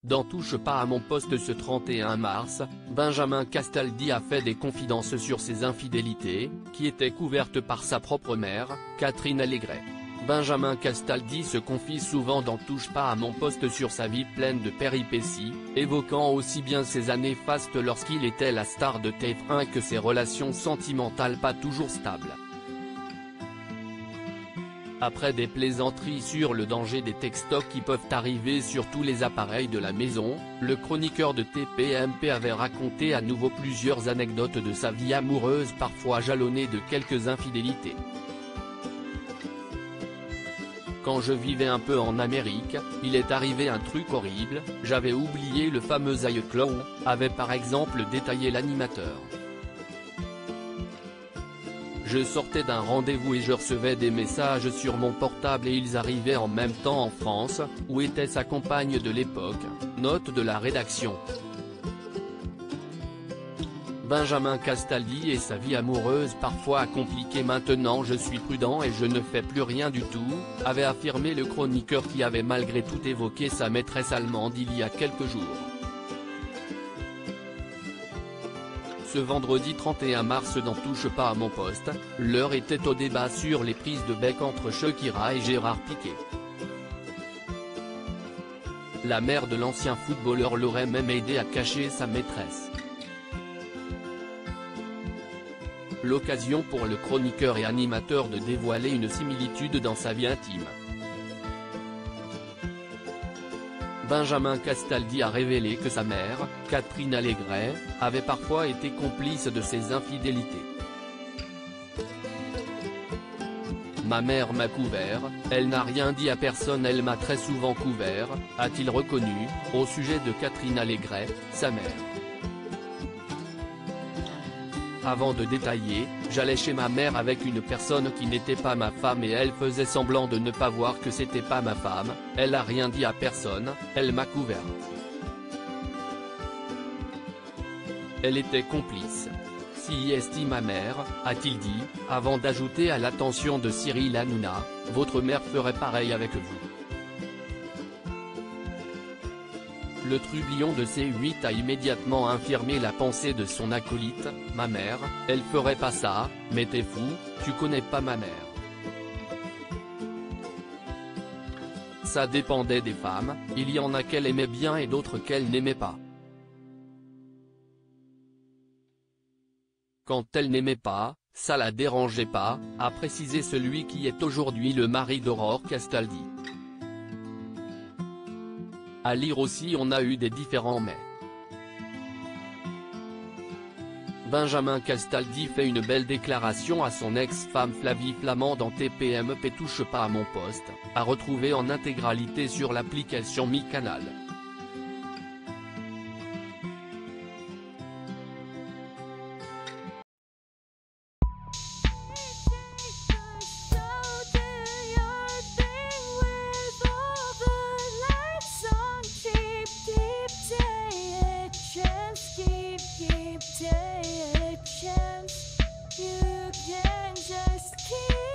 Dans Touche pas à mon poste ce 31 mars, Benjamin Castaldi a fait des confidences sur ses infidélités, qui étaient couvertes par sa propre mère, Catherine Allégret. Benjamin Castaldi se confie souvent dans Touche pas à mon poste sur sa vie pleine de péripéties, évoquant aussi bien ses années fastes lorsqu'il était la star de TF1 que ses relations sentimentales pas toujours stables. Après des plaisanteries sur le danger des textos qui peuvent arriver sur tous les appareils de la maison, le chroniqueur de TPMP avait raconté à nouveau plusieurs anecdotes de sa vie amoureuse parfois jalonnée de quelques infidélités. Quand je vivais un peu en Amérique, il est arrivé un truc horrible, j'avais oublié le fameux iCloud, avait par exemple détaillé l'animateur. Je sortais d'un rendez-vous et je recevais des messages sur mon portable et ils arrivaient en même temps en France, où était sa compagne de l'époque, note de la rédaction. Benjamin Castaldi et sa vie amoureuse parfois compliquée. Maintenant je suis prudent et je ne fais plus rien du tout, avait affirmé le chroniqueur qui avait malgré tout évoqué sa maîtresse allemande il y a quelques jours. Ce vendredi 31 mars dans Touche pas à mon poste, l'heure était au débat sur les prises de bec entre Shakira et Gérard Piqué. La mère de l'ancien footballeur l'aurait même aidé à cacher sa maîtresse. L'occasion pour le chroniqueur et animateur de dévoiler une similitude dans sa vie intime. Benjamin Castaldi a révélé que sa mère, Catherine Allégret, avait parfois été complice de ses infidélités. Ma mère m'a couvert, elle n'a rien dit à personne, elle m'a très souvent couvert, a-t-il reconnu, au sujet de Catherine Allégret, sa mère. Avant de détailler, j'allais chez ma mère avec une personne qui n'était pas ma femme et elle faisait semblant de ne pas voir que c'était pas ma femme, elle a rien dit à personne, elle m'a couvert. Elle était complice. Si estime ma mère, a-t-il dit, avant d'ajouter à l'attention de Cyril Hanouna, votre mère ferait pareil avec vous. Le trublion de C8 a immédiatement infirmé la pensée de son acolyte, ma mère, elle ferait pas ça, mais t'es fou, tu connais pas ma mère. Ça dépendait des femmes, il y en a qu'elle aimait bien et d'autres qu'elle n'aimait pas. Quand elle n'aimait pas, ça la dérangeait pas, a précisé celui qui est aujourd'hui le mari d'Aurore Castaldi. À lire aussi on a eu des différents mais. Benjamin Castaldi fait une belle déclaration à son ex-femme Flavie Flament dans TPMP Touche pas à mon poste, à retrouver en intégralité sur l'application MyCanal. Take a chance, you can just keep